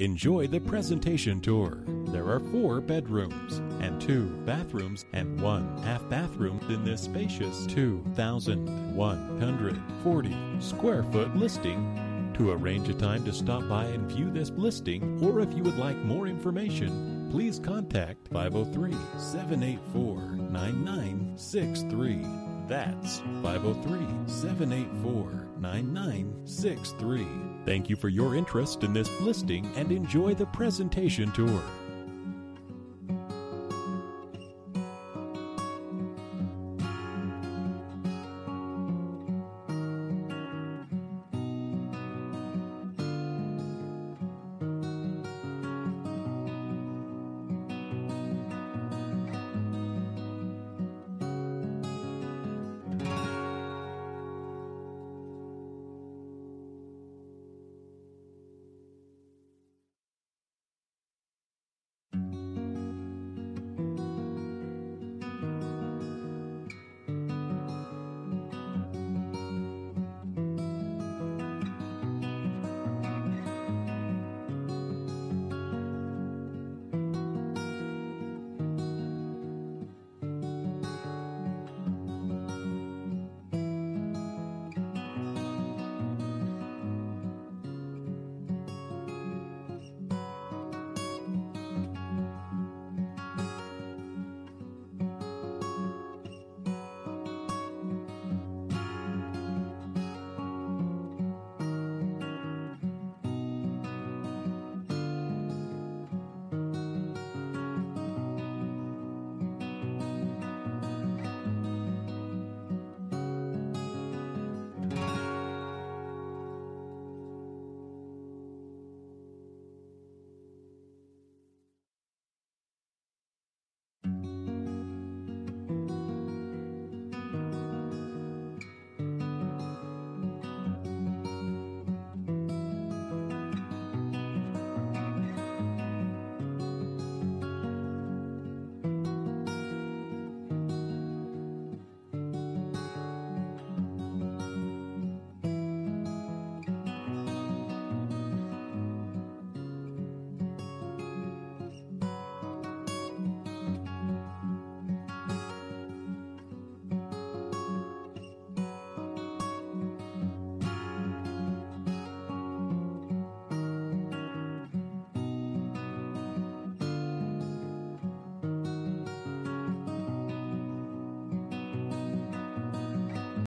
Enjoy the presentation tour. There are 4 bedrooms and 2 bathrooms and 1 half bathroom in this spacious 2,140 square foot listing. To arrange a time to stop by and view this listing, or if you would like more information, please contact 503-784-9963. That's 503-784-9963. Thank you for your interest in this listing and enjoy the presentation tour.